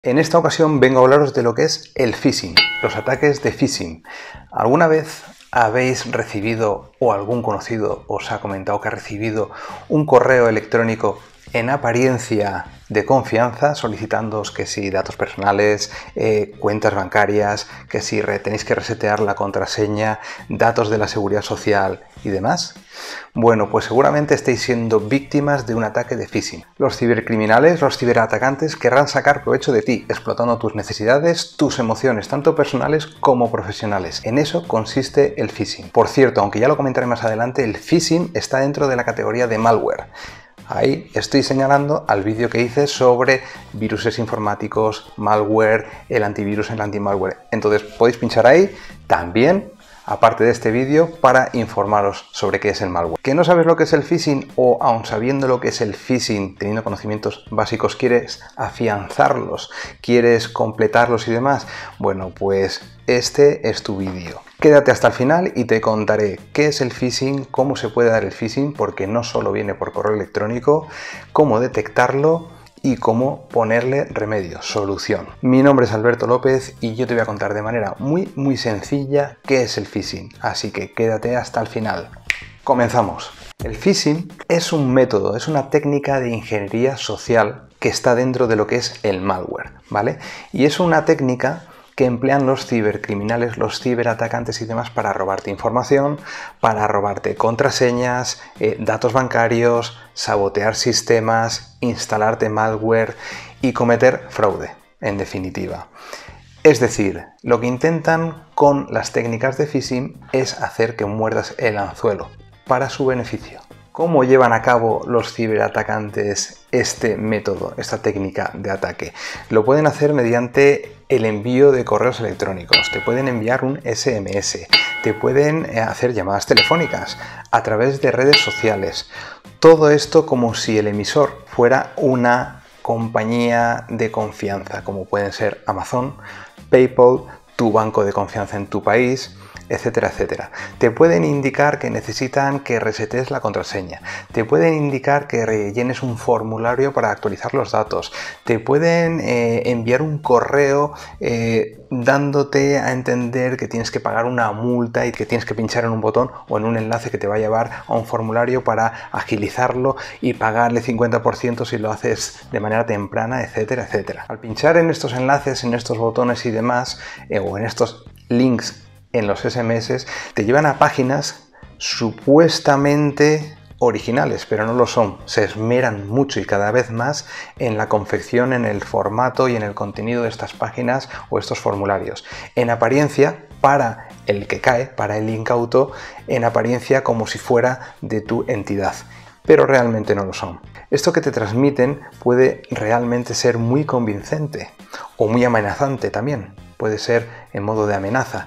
En esta ocasión vengo a hablaros de lo que es el phishing, los ataques de phishing. ¿Alguna vez habéis recibido o algún conocido os ha comentado que ha recibido un correo electrónico en apariencia de confianza solicitándoos que si datos personales, cuentas bancarias, que si tenéis que resetear la contraseña, datos de la seguridad social y demás? Bueno, pues seguramente estáis siendo víctimas de un ataque de phishing. Los cibercriminales, los ciberatacantes querrán sacar provecho de ti, explotando tus necesidades, tus emociones, tanto personales como profesionales. En eso consiste el phishing. Por cierto, aunque ya lo comentaré más adelante, el phishing está dentro de la categoría de malware. Ahí estoy señalando al vídeo que hice sobre viruses informáticos, malware, el antivirus, el antimalware. Entonces podéis pinchar ahí también, aparte de este vídeo, para informaros sobre qué es el malware. ¿Que no sabes lo que es el phishing o aun sabiendo lo que es el phishing, teniendo conocimientos básicos, quieres afianzarlos, quieres completarlos y demás? Bueno, pues este es tu vídeo. Quédate hasta el final y te contaré qué es el phishing, cómo se puede dar el phishing, porque no solo viene por correo electrónico, cómo detectarlo y cómo ponerle remedio, solución. Mi nombre es Alberto López y yo te voy a contar de manera muy sencilla qué es el phishing, así que quédate hasta el final. Comenzamos. El phishing es un método, es una técnica de ingeniería social que está dentro de lo que es el malware, ¿vale? Y es una técnica que emplean los cibercriminales, los ciberatacantes y demás para robarte información, para robarte contraseñas, datos bancarios, sabotear sistemas, instalarte malware y cometer fraude, en definitiva. Es decir, lo que intentan con las técnicas de phishing es hacer que muerdas el anzuelo para su beneficio. ¿Cómo llevan a cabo los ciberatacantes este método, esta técnica de ataque? Lo pueden hacer mediante el envío de correos electrónicos, te pueden enviar un SMS, te pueden hacer llamadas telefónicas a través de redes sociales. Todo esto como si el emisor fuera una compañía de confianza, como pueden ser Amazon, PayPal, tu banco de confianza en tu país, etcétera, etcétera. Te pueden indicar que necesitan que resetes la contraseña, te pueden indicar que rellenes un formulario para actualizar los datos, te pueden enviar un correo dándote a entender que tienes que pagar una multa y que tienes que pinchar en un botón o en un enlace que te va a llevar a un formulario para agilizarlo y pagarle 50% si lo haces de manera temprana, etcétera, etcétera. Al pinchar en estos enlaces, en estos botones y demás, o en estos links en los SMS, te llevan a páginas supuestamente originales, pero no lo son. Se esmeran mucho y cada vez más en la confección, en el formato y en el contenido de estas páginas o estos formularios. En apariencia, para el que cae, para el incauto, en apariencia como si fuera de tu entidad, pero realmente no lo son. Esto que te transmiten puede realmente ser muy convincente o muy amenazante también. Puede ser en modo de amenaza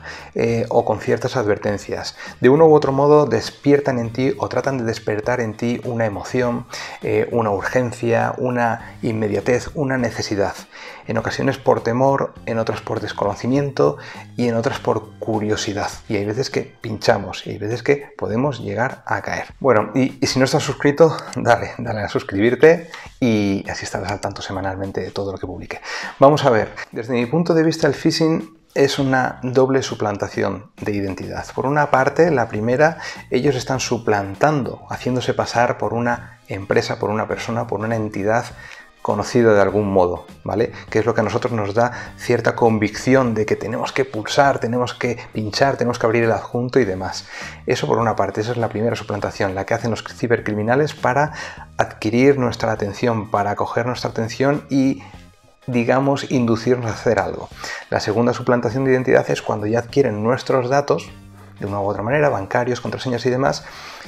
o con ciertas advertencias. De uno u otro modo despiertan en ti o tratan de despertar en ti una emoción, una urgencia, una inmediatez, una necesidad. En ocasiones por temor, en otras por desconocimiento y en otras por curiosidad. Y hay veces que pinchamos y hay veces que podemos llegar a caer. Bueno, y si no estás suscrito, dale a suscribirte y así estarás al tanto semanalmente de todo lo que publique. Vamos a ver, desde mi punto de vista el phishing es una doble suplantación de identidad. Por una parte, la primera, ellos están suplantando, haciéndose pasar por una empresa, por una persona, por una entidad conocida de algún modo, ¿vale? Que es lo que a nosotros nos da cierta convicción de que tenemos que pulsar, tenemos que pinchar, tenemos que abrir el adjunto y demás. Eso por una parte, esa es la primera suplantación, la que hacen los cibercriminales para adquirir nuestra atención, para coger nuestra atención y, digamos, inducirnos a hacer algo. La segunda suplantación de identidad es cuando ya adquieren nuestros datos, de una u otra manera, bancarios, contraseñas y demás,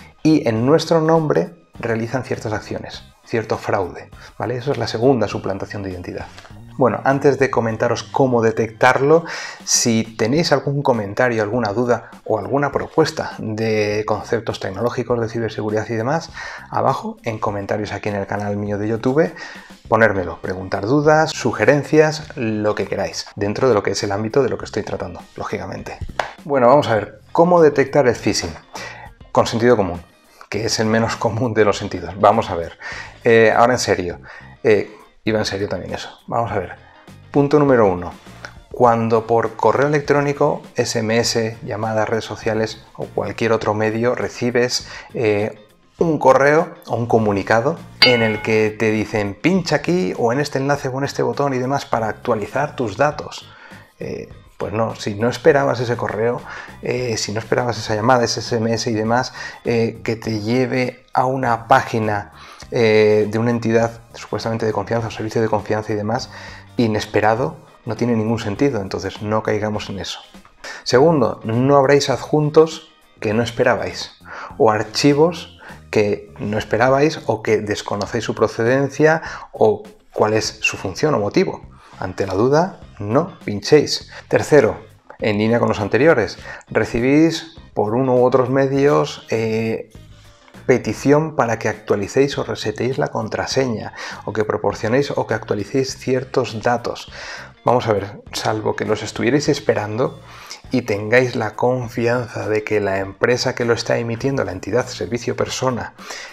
y en nuestro nombre realizan ciertas acciones, cierto fraude, ¿vale? Eso es la segunda suplantación de identidad. Bueno, antes de comentaros cómo detectarlo, si tenéis algún comentario, alguna duda o alguna propuesta de conceptos tecnológicos de ciberseguridad y demás, abajo en comentarios aquí en el canal mío de YouTube, ponérmelo, preguntar dudas, sugerencias, lo que queráis, dentro de lo que es el ámbito de lo que estoy tratando, lógicamente. Bueno, vamos a ver, ¿cómo detectar el phishing? Con sentido común, que es el menos común de los sentidos. Vamos a ver, ahora en serio, iba en serio también eso. Vamos a ver. Punto número 1. Cuando por correo electrónico, SMS, llamadas, redes sociales o cualquier otro medio recibes un correo o un comunicado en el que te dicen pincha aquí o en este enlace o en este botón y demás para actualizar tus datos. Pues no, si no esperabas ese correo, si no esperabas esa llamada, ese SMS y demás, que te lleve a una página de una entidad supuestamente de confianza o servicio de confianza y demás, inesperado, no tiene ningún sentido, entonces no caigamos en eso. Segundo, no abráis adjuntos que no esperabais o archivos que no esperabais o que desconocéis su procedencia o cuál es su función o motivo. Ante la duda, no pinchéis. Tercero, en línea con los anteriores, recibís por uno u otros medios petición para que actualicéis o resetéis la contraseña o que proporcionéis o que actualicéis ciertos datos. Vamos a ver, salvo que los estuvierais esperando y tengáis la confianza de que la empresa que lo está emitiendo, la entidad, servicio, persona,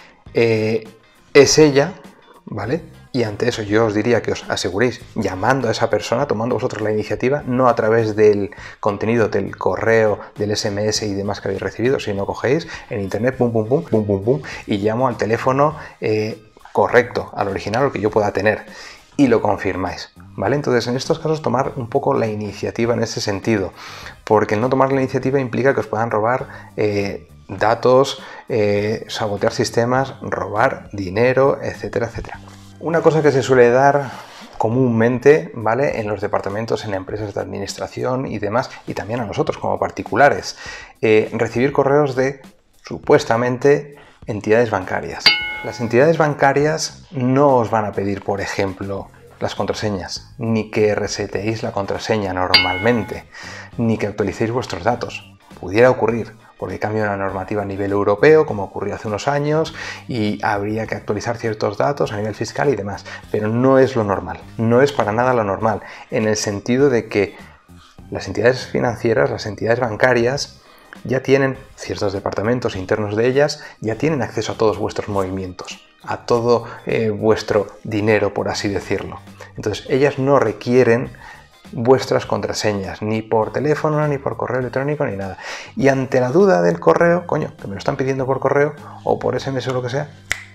es ella, ¿vale? Y ante eso yo os diría que os aseguréis llamando a esa persona, tomando vosotros la iniciativa, no a través del contenido del correo, del SMS y demás que habéis recibido, sino cogéis en internet, pum, pum, pum, pum, pum, pum, y llamo al teléfono correcto, al original, al que yo pueda tener, y lo confirmáis, ¿vale? Entonces, en estos casos, tomar un poco la iniciativa en ese sentido, porque el no tomar la iniciativa implica que os puedan robar datos, sabotear sistemas, robar dinero, etcétera, etcétera. Una cosa que se suele dar comúnmente, ¿vale?, en los departamentos, en empresas de administración y demás, y también a nosotros como particulares, recibir correos de supuestamente entidades bancarias. Las entidades bancarias no os van a pedir, por ejemplo, las contraseñas, ni que reseteéis la contraseña normalmente, ni que actualicéis vuestros datos. Pudiera ocurrir, porque cambia una normativa a nivel europeo, como ocurrió hace unos años, y habría que actualizar ciertos datos a nivel fiscal y demás, pero no es lo normal, no es para nada lo normal, en el sentido de que las entidades financieras, las entidades bancarias, ya tienen ciertos departamentos internos de ellas, ya tienen acceso a todos vuestros movimientos, a todo vuestro dinero, por así decirlo. Entonces, ellas no requieren vuestras contraseñas, ni por teléfono, ni por correo electrónico, ni nada. Y ante la duda del correo, coño, que me lo están pidiendo por correo o por SMS o lo que sea,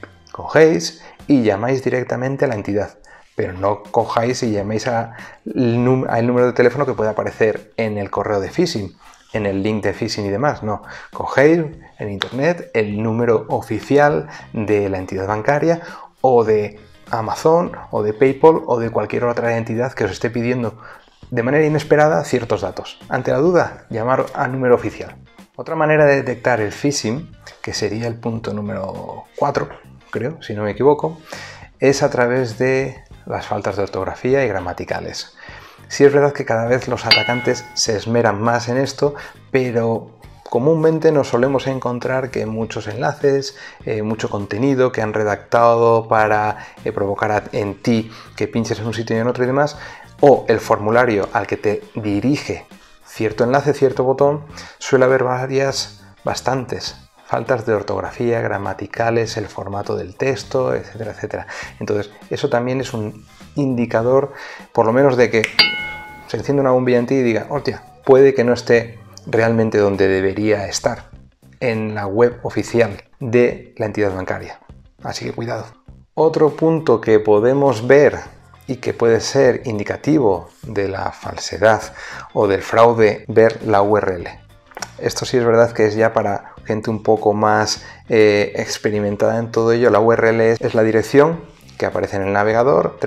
cogéis y llamáis directamente a la entidad. Pero no cojáis y llaméis al número de teléfono que puede aparecer en el correo de phishing, en el link de phishing y demás. No, cogéis en internet el número oficial de la entidad bancaria o de Amazon o de PayPal o de cualquier otra entidad que os esté pidiendo de manera inesperada ciertos datos. Ante la duda, llamar al número oficial. Otra manera de detectar el phishing, que sería el punto número 4, creo, si no me equivoco, es a través de las faltas de ortografía y gramaticales. Sí es verdad que cada vez los atacantes se esmeran más en esto, pero comúnmente nos solemos encontrar que muchos enlaces, mucho contenido que han redactado para provocar en ti que pinches en un sitio y en otro y demás, o el formulario al que te dirige cierto enlace, cierto botón, suele haber bastantes faltas de ortografía, gramaticales, el formato del texto, etcétera, etcétera. Entonces, eso también es un indicador, por lo menos, de que se enciende una bombilla en ti y diga, hostia, puede que no esté realmente donde debería estar, en la web oficial de la entidad bancaria. Así que cuidado. Otro punto que podemos ver y que puede ser indicativo de la falsedad o del fraude, ver la URL. Esto sí es verdad que es ya para gente un poco más experimentada en todo ello. La URL es la dirección que aparece en el navegador,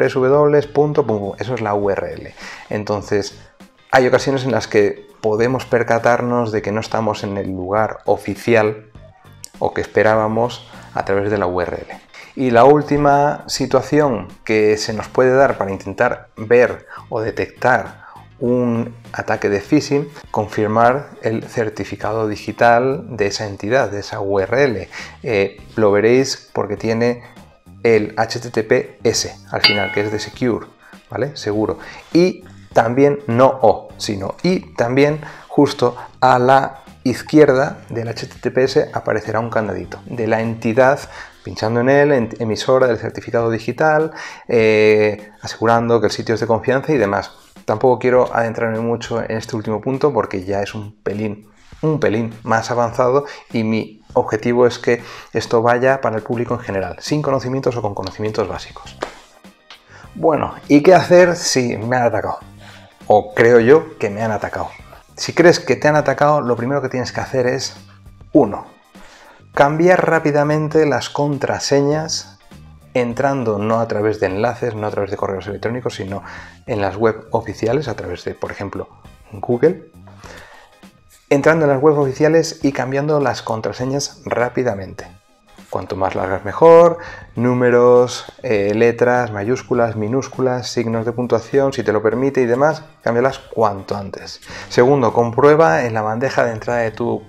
www. Eso es la URL. Entonces, hay ocasiones en las que podemos percatarnos de que no estamos en el lugar oficial o que esperábamos a través de la URL. Y la última situación que se nos puede dar para intentar ver o detectar un ataque de phishing, confirmar el certificado digital de esa entidad, de esa URL. Lo veréis porque tiene el HTTPS al final, que es de secure, ¿vale? Seguro. Y también no O, sino y también justo a la izquierda del HTTPS aparecerá un candadito de la entidad pinchando en él, en emisora del certificado digital, asegurando que el sitio es de confianza y demás. Tampoco quiero adentrarme mucho en este último punto porque ya es un pelín más avanzado y mi objetivo es que esto vaya para el público en general, sin conocimientos o con conocimientos básicos. Bueno, ¿y qué hacer si me han atacado? O creo yo que me han atacado. Si crees que te han atacado, lo primero que tienes que hacer es 1. Cambiar rápidamente las contraseñas entrando no a través de enlaces, no a través de correos electrónicos, sino en las web oficiales, a través de, por ejemplo, Google. Entrando en las web oficiales y cambiando las contraseñas rápidamente. Cuanto más largas mejor, números, letras, mayúsculas, minúsculas, signos de puntuación, si te lo permite y demás, cámbialas cuanto antes. Segundo, comprueba en la bandeja de entrada de tú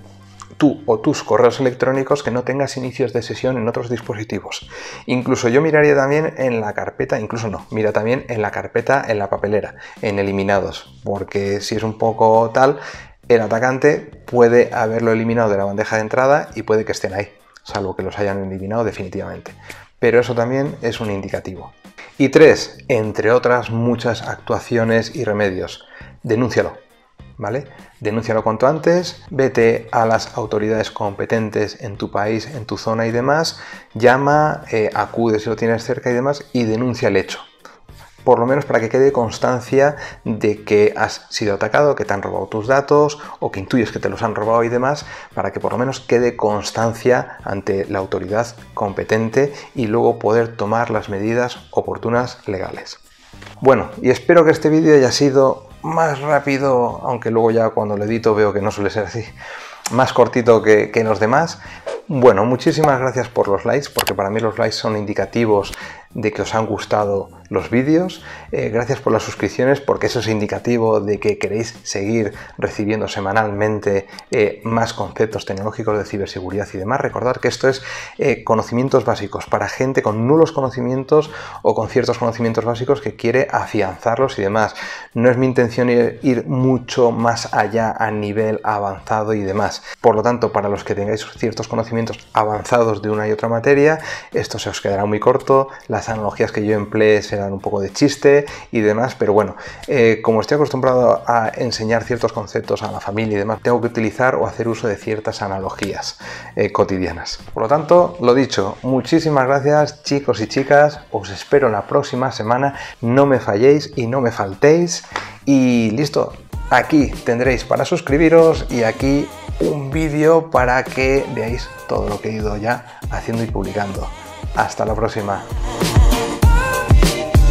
o tus correos electrónicos que no tengas inicios de sesión en otros dispositivos. Incluso yo miraría también en la carpeta, mira también en la carpeta, en la papelera, en eliminados, porque si es un poco tal, el atacante puede haberlo eliminado de la bandeja de entrada y puede que estén ahí, salvo que los hayan eliminado definitivamente. Pero eso también es un indicativo. Y 3, entre otras muchas actuaciones y remedios, denúncialo. ¿Vale? Denúncialo cuanto antes, vete a las autoridades competentes en tu país, en tu zona y demás, llama, acude si lo tienes cerca y demás y denuncia el hecho. Por lo menos para que quede constancia de que has sido atacado, que te han robado tus datos o que intuyes que te los han robado y demás, para que por lo menos quede constancia ante la autoridad competente y luego poder tomar las medidas oportunas legales. Bueno, y espero que este vídeo haya sido más rápido, aunque luego ya cuando lo edito veo que no suele ser así, más cortito que los demás. Bueno, muchísimas gracias por los likes, porque para mí los likes son indicativos de que os han gustado los vídeos. Gracias por las suscripciones, porque eso es indicativo de que queréis seguir recibiendo semanalmente más conceptos tecnológicos de ciberseguridad y demás. Recordad que esto es conocimientos básicos para gente con nulos conocimientos o con ciertos conocimientos básicos que quiere afianzarlos y demás. No es mi intención ir mucho más allá a nivel avanzado y demás. Por lo tanto, para los que tengáis ciertos conocimientos avanzados de una y otra materia, esto se os quedará muy corto. Las analogías que yo empleé serán un poco de chiste y demás, pero bueno, como estoy acostumbrado a enseñar ciertos conceptos a la familia y demás, tengo que utilizar o hacer uso de ciertas analogías cotidianas. Por lo tanto, lo dicho, muchísimas gracias chicos y chicas, os espero la próxima semana, no me falléis y no me faltéis y listo, aquí tendréis para suscribiros y aquí un vídeo para que veáis todo lo que he ido ya haciendo y publicando. Hasta la próxima.